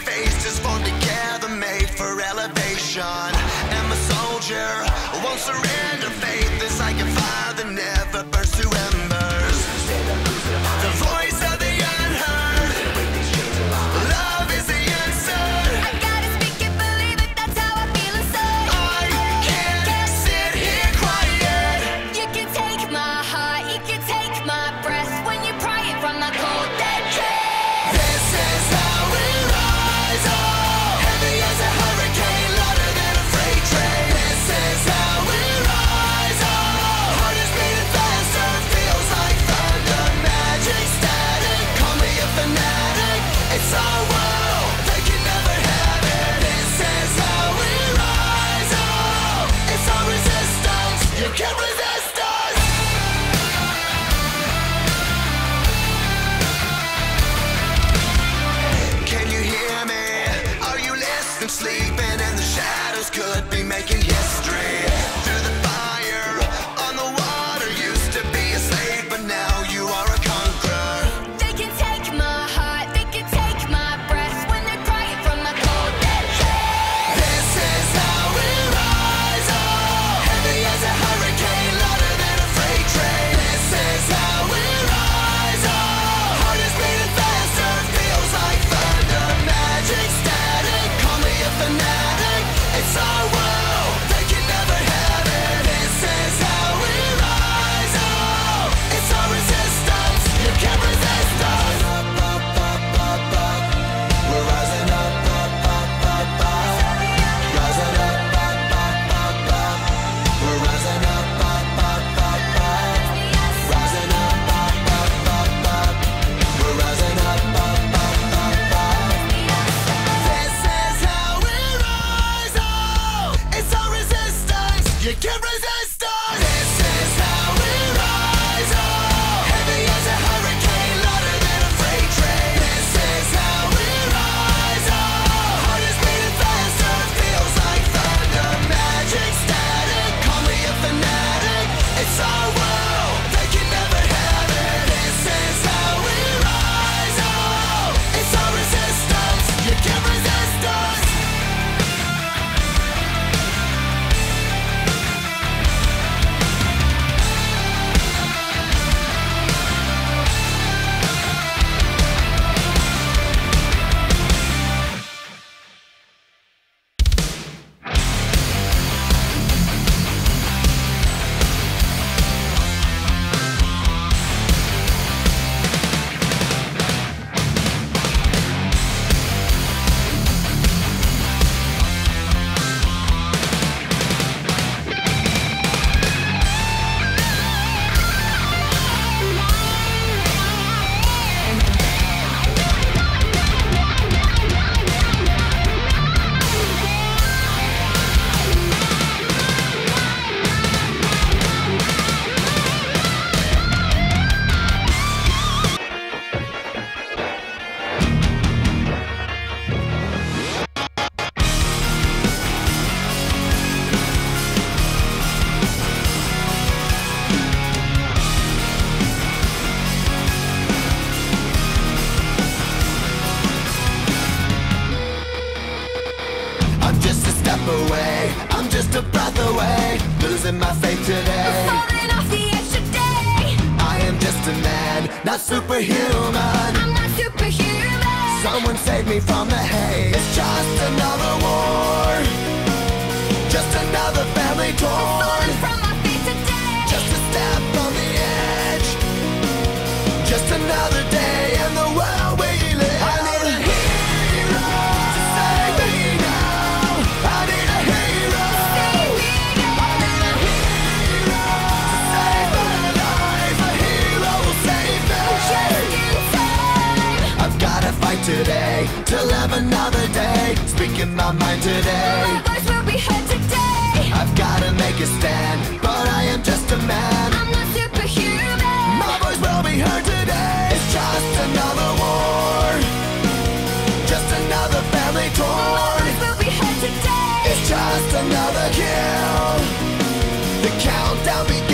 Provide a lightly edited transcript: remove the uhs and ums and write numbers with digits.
faces formed together, made for elevation. I'm a soldier, won't surrender. Faith is like a fire that never burns to embers. The voice of the unheard. Love is the answer. I gotta speak it, believe it, that's how I feel inside. I can't sit here quiet. You can take my heart, you can take my breath when you pry it from my cold dead chest. This is how we rise, oh, heavy as a hurricane, louder than a freight train. This is how we rise, oh, heart is beating faster, feels like thunder, magic static. Call me a fanatic, it's our world, they can never have it. This is how we rise, oh, it's our resistance, you can't resist us. Can you hear me? Are you listening? Sleeping and the shadows could be making history. Through the fire, on the water, used to be a slave, but now you are a conqueror. They can take my heart, they can take my breath when they pry it from my cold dead chest. This is how we rise, oh, heavy as a hurricane, louder than a freight train. This is how we rise, oh, heart is beating faster, feels like thunder, magic static. Call me a fanatic, it's our world, they can never have it. This is how we rise, oh, it's our resistance, you can't resist us. Up, up, up, up, up. We're rising up, up, up, up, up. Rising up, up, up, up, up. We're rising up, up, up, up, up. Rising up, up, up, up, up. We're rising up, up, up, up, up. This is how we rise, oh, it's our resistance, you can't resist us. This is how we rise, oh, heavy as a hurricane, louder than a freight train. This is how we rise, oh, heart is beating faster, feels like thunder, magic static. Call me a fanatic, it's our world, they can never have it. This is how we rise, oh, it's our resistance, you can't resist us. I'm just a step away, I'm just a breath away, losing my faith today. Falling off the edge today. I am just a man, not superhuman. I'm not superhuman. Someone save me from the hate. It's just another war, just another family torn. Falling from my feet today. Just a step on the edge, just another day in the world we live. I need a hero to save me now. I need a hero. I need a hero to save my life. A hero will save me. Just in time. I've gotta fight today till have another day. Speaking my mind today. My voice will be heard today. I've gotta make a stand, but I am just a man. I'm not superhuman. My voice will be heard today. It's just another war, just another family My torn. voice will be heard today. It's just another kill. The countdown begins.